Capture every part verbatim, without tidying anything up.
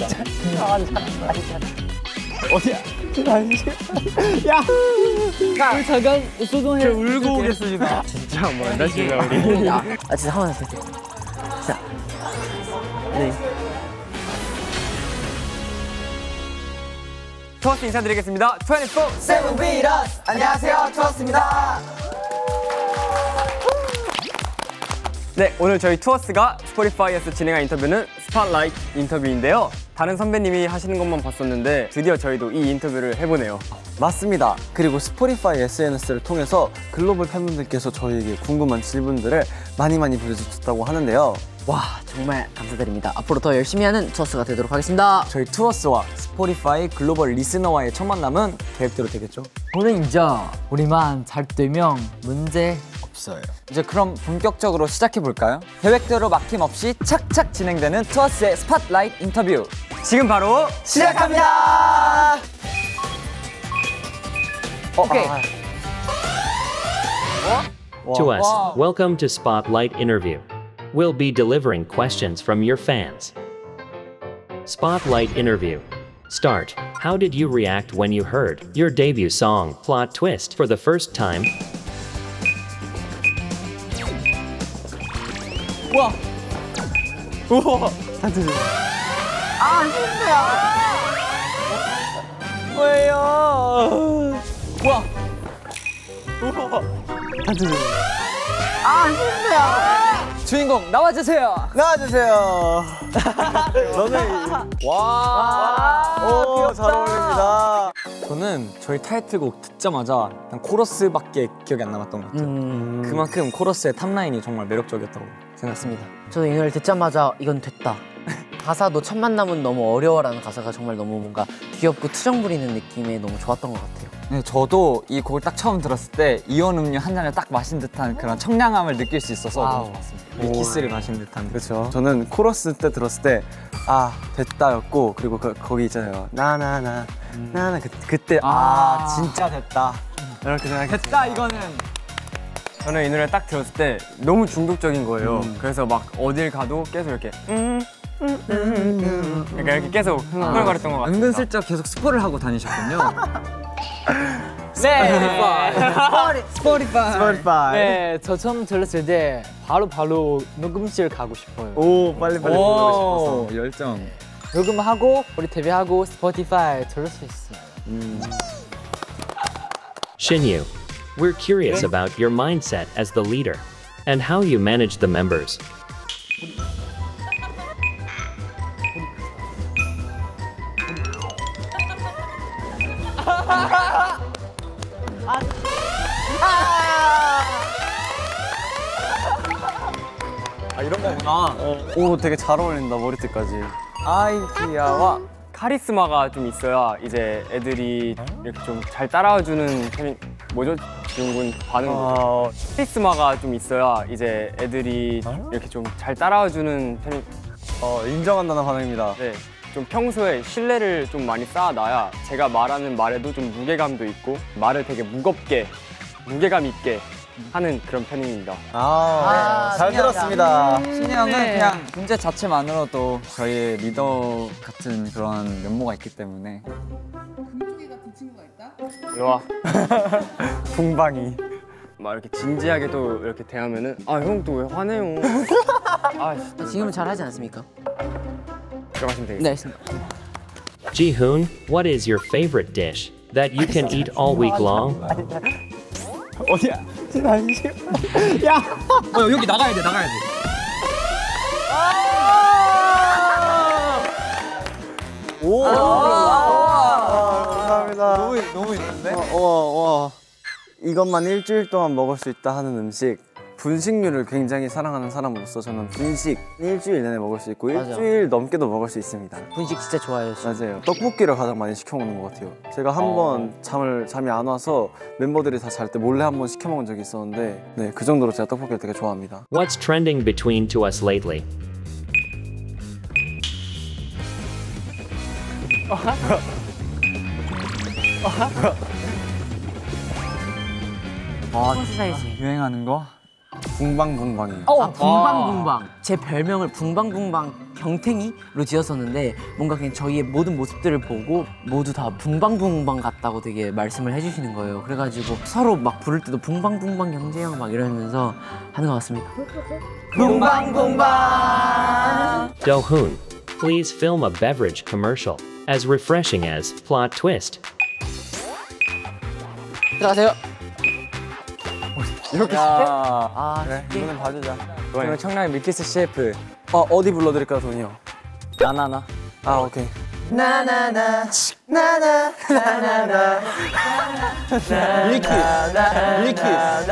어디야? 야! 우리 잠깐 소동해. 울고 오겠습니다. 진짜 한번 만나시면 우리. 아, 진짜 한번 하세요. 자, 네. 투어스 인사드리겠습니다. 이십사 세븐 비러스. 안녕하세요, 투어스입니다. 네, 오늘 저희 투어스가 스포티파이에서 진행한 인터뷰는 스팟라이트 인터뷰인데요. 다른 선배님이 하시는 것만 봤었는데 드디어 저희도 이 인터뷰를 해보네요. 맞습니다. 그리고 스포티파이 에스엔에스를 통해서 글로벌 팬분들께서 저희에게 궁금한 질문들을 많이 많이 보내주셨다고 하는데요. 와, 정말 감사드립니다. 앞으로 더 열심히 하는 투어스가 되도록 하겠습니다. 저희 투어스와 스포티파이 글로벌 리스너와의 첫 만남은 계획대로 되겠죠? 오늘이죠. 우리만 잘 되면 문제 없어요. 이제 그럼 본격적으로 시작해볼까요? 계획대로 막힘없이 착착 진행되는 투어스의 스팟라이트 인터뷰 지금 바로 시작합니다. 오케이. 아, To us, Wow. welcome to Spotlight Interview. We'll be delivering questions from your fans. Spotlight Interview. Start. How did you react when you heard your debut song, Plot Twist, for the first time? 우와. 우와. 다들. 아, 실수야. 왜요? 우와. 우와. 다들. 아, 실수야. 주인공 나와주세요. 나와주세요. 너는 와. 오, 잘 어울립니다. 저는 저희 타이틀곡 듣자마자 그냥 코러스밖에 기억이 안 남았던 것 같아요. 음... 그만큼 코러스의 탑라인이 정말 매력적이었다고 생각했습니다. 저도 이 노래를 듣자마자 이건 됐다. 가사도 첫 만남은 너무 어려워라는 가사가 정말 너무 뭔가 귀엽고 투정 부리는 느낌에 너무 좋았던 것 같아요. 네, 저도 이 곡을 딱 처음 들었을 때 이온 음료 한 잔을 딱 마신 듯한 그런 청량함을 느낄 수 있어서 와우. 너무 좋았습니다. 밀키스를 마신 듯한. 그렇죠. 저는 코러스 때 들었을 때 아 됐다였고, 그리고 그, 거기 있잖아요. 나나나 음. 나나 그, 그때 아, 아 진짜 됐다 이렇게 생각했어요. 됐다 이거는. 저는 이 노래 딱 들었을 때 너무 중독적인 거예요. 음. 그래서 막 어딜 가도 계속 이렇게 음, 음, 음, 음. 그러니까 이렇게 계속 흥얼거렸던 것 같아요. 은근슬쩍 계속 스포를 하고 다니셨군요. 네. 스포티파이. 스포티파이. 네, 저 처음 들었을 때 바로 바로 녹음실 가고 싶어요. 오, 빨리 빨리 보고 싶어서 열정. 녹음하고 우리 데뷔하고 스포티파이 들을 수 있어요. 음. Shinyu, we're curious about your mindset as the leader and how you manage the members. 아, 이런 거구나. 오, 되게 잘 어울린다, 머리띠까지. 아이디어와 카리스마가 좀 있어야 이제 애들이 이렇게 좀 잘 따라와주는 편이 뭐죠? 지훈군 반응. 어... 카리스마가 좀 있어야 이제 애들이 이렇게 좀 잘 따라와주는 편이. 어, 인정한다는 반응입니다. 네, 좀 평소에 신뢰를 좀 많이 쌓아놔야 제가 말하는 말에도 좀 무게감도 있고 말을 되게 무겁게, 무게감 있게 하는 그런 편입니다. 아, 아, 잘 신기하다. 들었습니다. 음, 신이 형은 네. 그냥 문제 자체만으로도 저희의 리더 같은 그런 면모가 있기 때문에. 금쪽이 같은 친구가 있다? 이리 와. 동방이. 막 이렇게 진지하게도 이렇게 대하면은 아, 형 또 왜 화내요? 아, 진짜. 지금은 잘 하지 않습니까? 들어가시면 되겠습니다. 네, 알겠습니다. Ji-hoon, what is your favorite dish that you can eat all week long? 어디야? 야! 어, 여기 나가야 돼, 나가야 돼. 오! 감사합니다. 너무, 너무 있는데? 와, 와. 이것만 일주일 동안 먹을 수 있다 하는 음식. 분식류를 굉장히 사랑하는 사람으로서 저는 분식 일주일 내내 먹을 수 있고 맞아. 일주일 넘게도 먹을 수 있습니다. 분식 진짜 좋아해요. 진짜. 맞아요. 떡볶이를 가장 많이 시켜 먹는 것 같아요. 제가 한 번 잠을 잠이 안 와서 멤버들이 다 잘 때 몰래 한 번 시켜 먹은 적이 있었는데, 네, 그 정도로 제가 떡볶이를 되게 좋아합니다. What's trending between To Us lately? 아, 사이즈. 유행하는 거? 붕방붕방이에요. 어, 붕방붕방. 제 별명을 붕방붕방 경탱이로 지었었는데 뭔가 그냥 저희의 모든 모습들을 보고 모두 다 붕방붕방 같다고 되게 말씀을 해주시는 거예요. 그래가지고 서로 막 부를 때도 붕방붕방 경재형 막 이러면서 하는 것 같습니다. 붕방붕방. Do-hoon, please film a beverage commercial as refreshing as Plot Twist. 들어가세요. 이렇게 쉽게? 아, 그래, 쉽게? 이거는 봐주자. 그러면 청량의 밀키스 셰프 어, 어디 불러드릴까요, 돈이 형? 나나나. 아, 오케이. 나나나 나나 나나나 밀키! 밀키!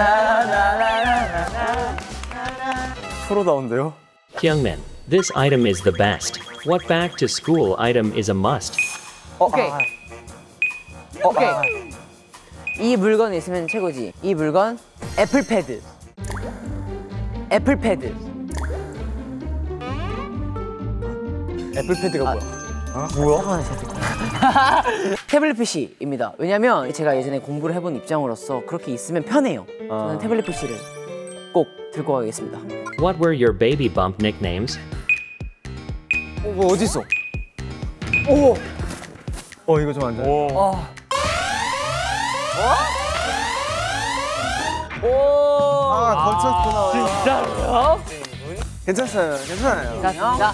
프로다운데요? Hyungmin, this item is the best. What back to school item is a must? 오케이. 아, 오케이. 이 물건 있으면 최고지. 이 물건 애플패드. 애플패드. 애플패드가 뭐야? 잠깐만 제가 태블릿 피시입니다. 왜냐면 제가 예전에 공부를 해본 입장으로서 그렇게 있으면 편해요. 저는 태블릿 피시를 꼭 들고 가겠습니다. What were your baby bump nicknames? 어, 뭐 어디 있어? 오! 어, 이거 좀 안 돼. 오. 아, 걸쳤구나. 진짜요? 괜찮아요, 괜찮아요. 자,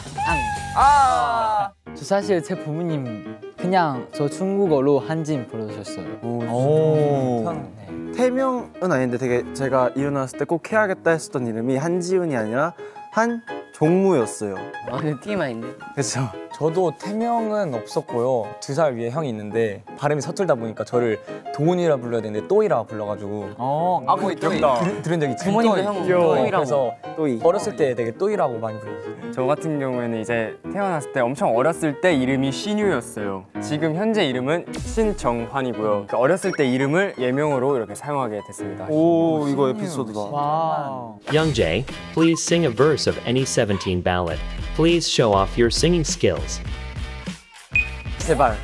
저 사실 제 부모님 그냥 저 중국어로 한진 불러주셨어요. 오. 네. 태명은 아닌데 되게 제가 일어났을 때 꼭 해야겠다 했었던 이름이 한지훈이 아니라 한종무였어요. 오늘 띠만인데. 그렇죠. 저도 태명은 없었고요. 두 살 위에 형이 있는데 발음이 서툴다 보니까 저를 도훈이라 불러야 되는데 또이라 불러가지고 어, 아 그거 들, 들은 적 있지? 부모님도 또이. 형 귀여워. 또이라고. 그래서 또이. 어렸을 때 되게 또이라고 많이 불렀어요. 저 같은 경우에는 이제 태어났을 때 엄청 어렸을 때 이름이 신유였어요. 지금 현재 이름은 신정환이고요. 그 어렸을 때 이름을 예명으로 이렇게 사용하게 됐습니다. 오, 이거 에피소드다. 와우. Youngjae, please sing a verse of any seventeen ballad. Please show off your singing skills. 제발.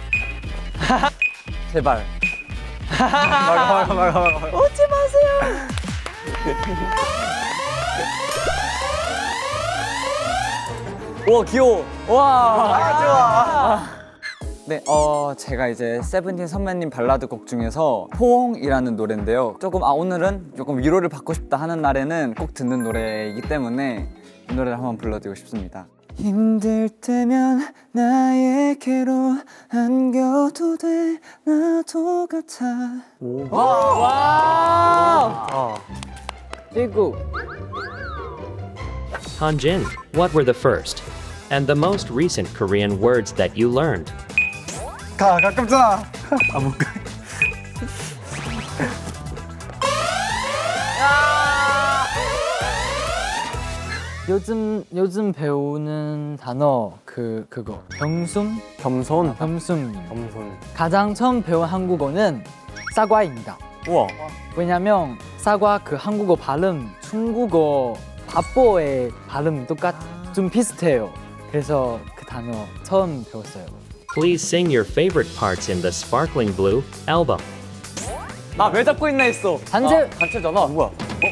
제발. 말가 말가 말가 말가. 웃지 마세요. 와 귀여워. 아, 좋아. 네, 어 제가 이제 세븐틴 선배님 발라드 곡 중에서 포옹이라는 노래인데요. 조금 아 오늘은 조금 위로를 받고 싶다 하는 날에는 꼭 듣는 노래이기 때문에 이 노래를 한번 불러드리고 싶습니다. 힘들 때면 나에게로 안겨도 돼 나도 같아. 와. 찌구. Hanjin, what were the first and the most recent Korean words that you learned? 가, 가깝잖아. 아, 못 가. 요즘 요즘 배우는 단어 그 그거 겸손 겸손. 겸손. 겸손. 가장 처음 배운 한국어는 사과입니다. 우와. 왜냐면 사과 그 한국어 발음 중국어 바보의 발음 똑같 좀 비슷해요. 그래서 그 단어 처음 배웠어요. Please sing your favorite parts in the Sparkling Blue album. 나 왜 잡고 있나 했어. 단체 단체잖아. 뭐야?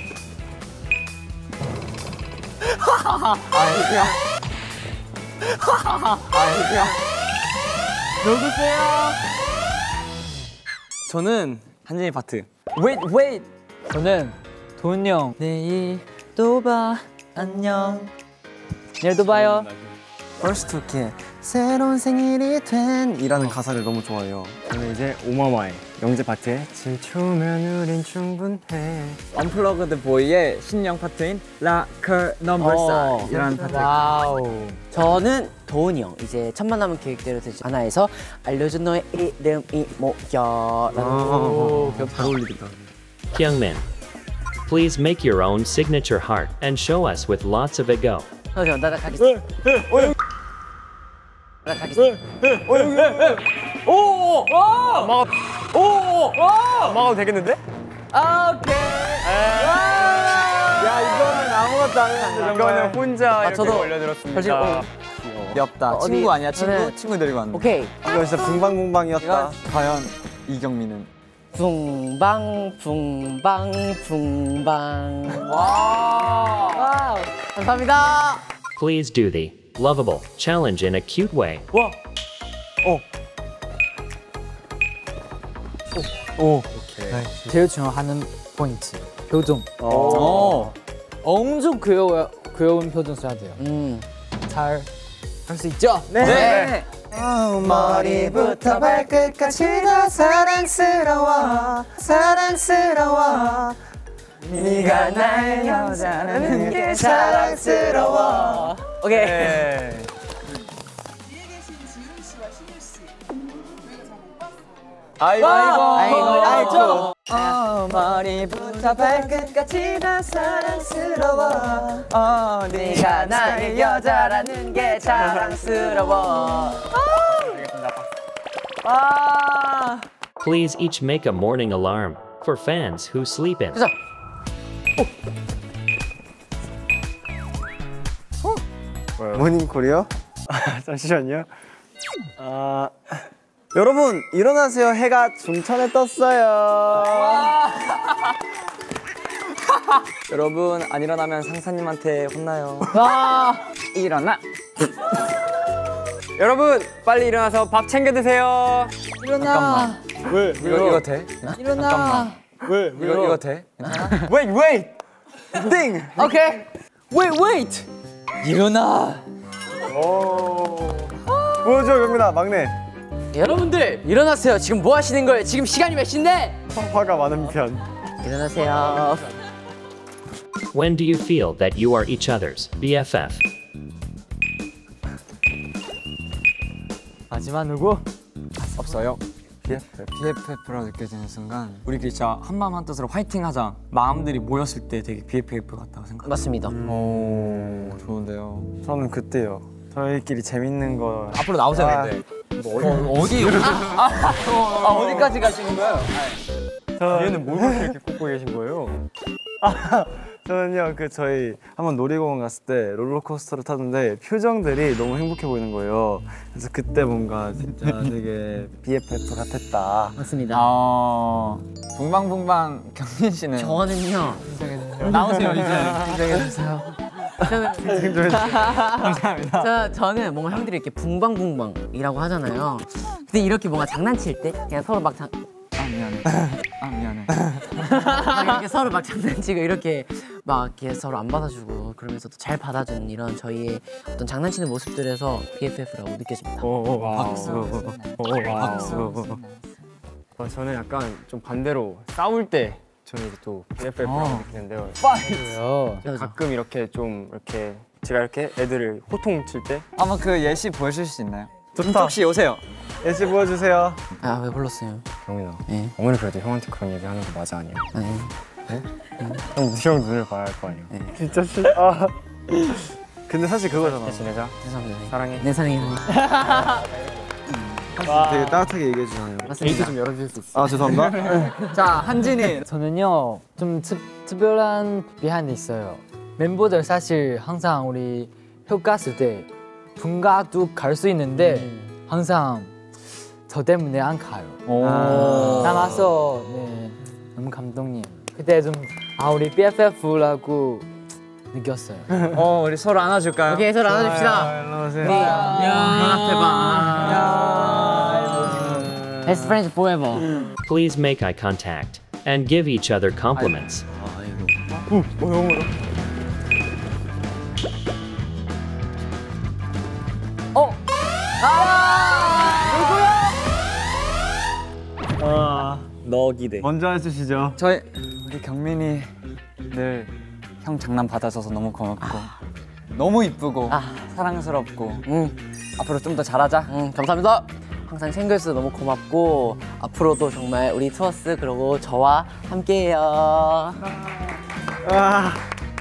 저는 한진이 파트. Wait, wait. 저는 돈 형. 내일 또 봐. 안녕. 내일 또 봐요. First to kill. 새로운 생일이 된 이라는 가사를 너무 좋아해요. 저는 이제 오마마의 영재 파트에 춤추면 우린 충분해. 언플러그드 보이의 신령 파트인 라커 넘버 사이라는 파트. 와우. 저는 도훈이 형. 이제 첫 만남은 계획대로 되지 않아에서 알려준 너의 이름이 뭐야? 오, 잘 어울리겠다. Hyungmin, please make your own signature heart and show us with lots of ego. 어, 저 나나 가겠습니다. 나 가겠습니다. 막아도 되겠는데? 야, 이거는 아무것도 안 했는데 이거는 혼자 이렇게 저도 올려드렸습니다. 사실 어, 귀엽다. 어디- 친구 아니야? 친구? 저는- 친구 데리고 왔는데. 오케이. 이거 진짜 붕방붕방이었다. 과연 이경민은? 붕방 붕방 붕방. 와. 감사합니다. Please do the lovable challenge in a cute way. 와. 어. 오. 오. 제일 중요한 포인트 표정. 어. 엄청 귀여워 귀여운 표정 써야 돼요. 음. 잘 할 수 있죠? 네. 머리부터 발끝까지 다 사랑스러워 사랑스러워 네가 나의 여자라는 게 자랑스러워. 오케이. 뒤에 계신 지훈 씨와 신유 씨 저희가 잘 못 봤어요. 아이고 아이고, 아이고. 어, 머리부터 발끝까지 다 사랑스러워 어, 네가 나의 여자라는 게 자랑스러워. 아. Please each make a morning alarm for fans who sleep in. 그래서 모닝콜이요? 잠시만요. 아, 여러분 일어나세요. 해가 중천에 떴어요. 여러분 안 일어나면 상사님한테 혼나요. 일어나. 여러분 빨리 일어나서 밥 챙겨 드세요. 일어나. 왜? 이거 이거 돼? 일어나. 왜? 이거 이거 돼? Wait, wait. 띵! 오케이. Wait, wait. 일어나. 보여줘 경민아 막내. 여러분들 일어나세요. 지금 뭐 하시는 거예요? 지금 시간이 몇 시인데? 화가 많은 편. 일어나세요. When do you feel that you are each other's B F F? 마지막 누구? 없어요. 비에프에프라고 느껴지는 순간 우리끼리 진짜 한마음 한뜻으로 화이팅하자 마음들이 모였을 때 되게 비에프에프 같다고 생각해요. 맞습니다. 오 좋은데요. 저는 그때요. 저희끼리 재밌는 거. 앞으로 나오세요. 아. 근데. 뭐 어디 어디 아, 어디까지 가시는 거예요? 얘는 뭘 그렇게 이렇게 꽂고 계신 거예요? 저는요 그 저희 한번 놀이공원 갔을 때 롤러코스터를 탔는데 표정들이 너무 행복해 보이는 거예요. 그래서 그때 뭔가 진짜 되게 비에프에프 같았다. 맞습니다. 아 붕방붕방 경민 씨는 저는요. 나오세요 이제. 인정해주세요. 저는 감사합니다. 저, 저는 뭔가 형들이 이렇게 붕방붕방이라고 하잖아요. 근데 이렇게 뭔가 장난칠 때 그냥 서로 막 장, 아 미안해. 아 미안해. 막 이렇게 서로 막 장난치고 이렇게 막 이렇게 서로 안 받아주고 그러면서도 잘 받아주는 이런 저희의 어떤 장난치는 모습들에서 비에프에프라고 느껴집니다. 박수. 박수. 어, 저는 약간 좀 반대로 싸울 때 저는 또 비에프에프라고 느끼는데요. 그래요. 가끔 이렇게 좀 이렇게 제가 이렇게 애들을 호통칠 때 한번 그 예시 보여줄 수 있나요? 좋다. 혹시 오세요. 예시 보여주세요. 아 왜 불렀어요? 경민아, 네. 어머니 그래도 형한테 그런 얘기 하는 거 맞아 아니야? 아니 형, 형 눈을 봐야 할 거 아니야? 진짜 싫어. 아. 근데 사실 그거잖아. 같이 지내자. 죄송합니다. 사랑해. 내 사랑해. 되게 따뜻하게 얘기해 주잖아요. 게이트 좀 열어줄 수 있어? 아 죄송합니다. 자 한진이. 저는요 좀 특, 특별한 비하인드 있어요. 멤버들 사실 항상 우리 표 갔을 때 분가도 갈 수 있는데 항상 저 때문에 안 가요. 오. 남아서 네 너무 감동이에요. 그때 좀 아 우리 비에프에프라고 느꼈어요. 어 우리 서로 안아줄까요? 오케이 서로 안아줍시다. 아, 일로 오세요. 대박. Best friends forever. Please make eye contact and give each other compliments. 너 기대. 먼저 해주시죠. 저희 우리 경민이 늘 형 장난 받아줘서 너무 고맙고 너무 이쁘고 사랑스럽고 응, 앞으로 좀 더 잘하자. 응 감사합니다. 항상 챙겨주셔서 너무 고맙고 앞으로도 정말 우리 투어스 그리고 저와 함께해요. 아.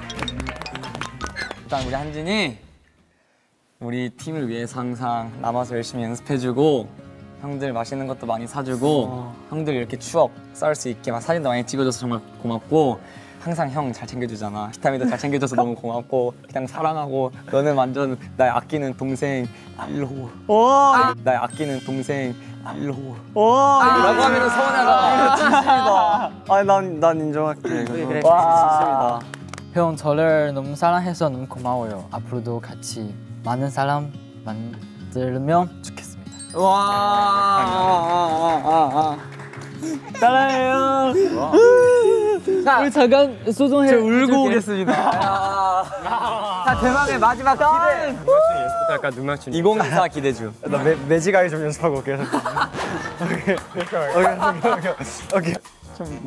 일단 우리 한진이 우리 팀을 위해서 항상 남아서 열심히 연습해주고 형들 맛있는 것도 많이 사주고 형들 이렇게 추억 쌓을 수 있게 막 사진도 많이 찍어줘서 정말 고맙고 항상 형 잘 챙겨주잖아. 비타민도 잘 챙겨줘서 너무 고맙고 그냥 사랑하고 너는 완전 날 아끼는 동생 일로 와. 날 아끼는 동생 라고 하면 서운하잖아. 진심이다. 아니 난, 난 인정할게. 그래, 그래. 진심이다. 형 저를 너무 사랑해서 너무 고마워요. 앞으로도 같이 많은 사람 만들면 좋겠습니다. 와. 사랑해요. 자, 우리 잠깐 소정해. 울고 오겠습니다. 자, 대망의 마지막 기대. 약간 눈 맞춤. 이천이십사 기대 중. 나 매, 매직아이 좀 연습하고 올게요. 오케이. 오케이. 오케이. 오케이. 오케이. 좀.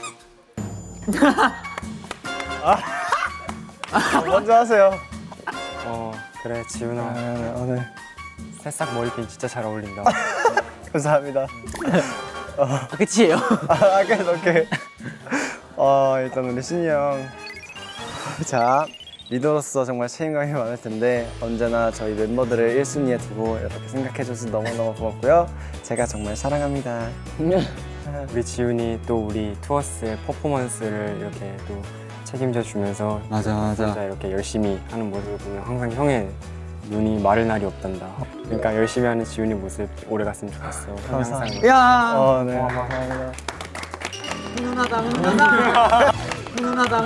아. 먼저 하세요. 어 그래 지훈아 아, 오늘 새싹 머리핀 진짜 잘 어울린다. 감사합니다. 아, 끝이에요. 아, 오케이. 오케이. 어, 일단 우리 신이 형. 자, 리더로서 정말 책임감이 많을 텐데 언제나 저희 멤버들을 일 순위에 두고 이렇게 생각해줘서 너무너무 고맙고요. 제가 정말 사랑합니다. 우리 지훈이 또 우리 투어스의 퍼포먼스를 이렇게 또 책임져 주면서 맞아, 맞아. 진짜 이렇게 열심히 하는 모습을 보면 항상 형의 눈이 마를 날이 없단다. 그러니까 열심히 하는 지훈이 모습 오래 갔으면 좋겠어. 감사합니다. 야. 어, 네. 감사합니다. 훈훈하다, 훈훈하다. 훈훈하다,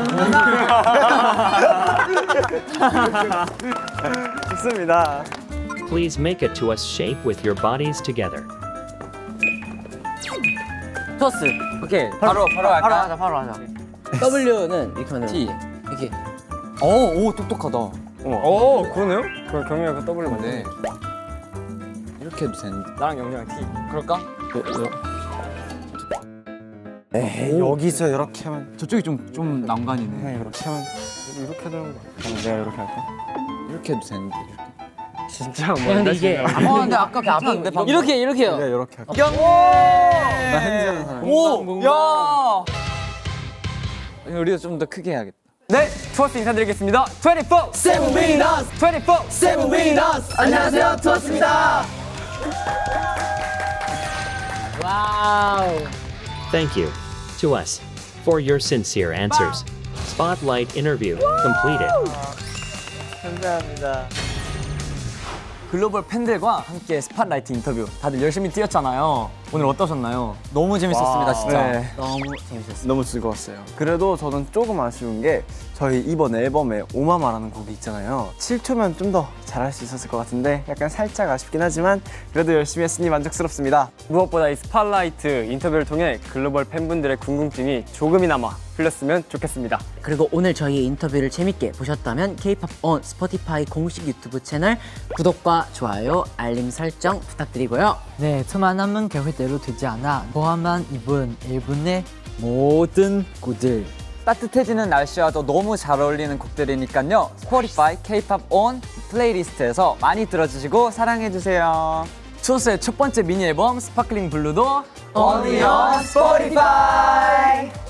훈훈하다. 좋습니다. Please make a to us shape with your bodies together. 토스. 오케이, 바로 바로 할까? 바로 하자, 바로 하자. W는 이렇게 하면 T. 이렇게. 오, 오 똑똑하다. 오 그러네요? 그럼 경민이가 그 더블 네. 맞네. 이렇게 해도 되는데. 나랑 영재랑 T. 그럴까? 에이, 여기서 이렇게 하면 저쪽이 좀 좀 난간이네. 네, 이렇게 하면 이렇게 되는 거야. 그럼 내가 이렇게 할까? 이렇게 해도 되는데. 진짜 야, 근데 이게 어, 근데 아까 괜찮은데 방금. 이렇게 이렇게요. 내가 이렇게 할게. 경. 나 핸즈하는 사람. 오, 야. 우리가 좀 더 크게 해야겠다. 네, 투어스 인사드리겠습니다. 이십사 세븐 위너스, 이십사 세븐 위너스. 안녕하세요, 토스입니다. 와우. Thank you to us for your sincere answers. Spotlight interview completed. 감사합니다. 글로벌 팬들과 함께 스팟라이트 인터뷰 다들 열심히 뛰었잖아요. 오늘 어떠셨나요? 너무 재밌었습니다, 와, 진짜. 네. 너무 재밌었어요. 너무 즐거웠어요. 그래도 저는 조금 아쉬운 게 저희 이번 앨범에 오마마라는 곡이 있잖아요. 칠 초면 좀 더 잘할 수 있었을 것 같은데 약간 살짝 아쉽긴 하지만 그래도 열심히 했으니 만족스럽습니다. 무엇보다 이 스팟라이트 인터뷰를 통해 글로벌 팬분들의 궁금증이 조금이나마 풀렸으면 좋겠습니다. 그리고 오늘 저희의 인터뷰를 재밌게 보셨다면 K-팝 on 스포티파이 공식 유튜브 채널 구독과 좋아요, 알림 설정 부탁드리고요. 네, 저만 남은 계획대로 되지 않아 포함한 이번 앨범의 모든 곡들 따뜻해지는 날씨와도 너무 잘 어울리는 곡들이니까요. 스포티파이 K-팝 on 플레이리스트에서 많이 들어주시고 사랑해주세요. 투어스의 첫 번째 미니 앨범 스파클링 블루도 Only on 스포티파이.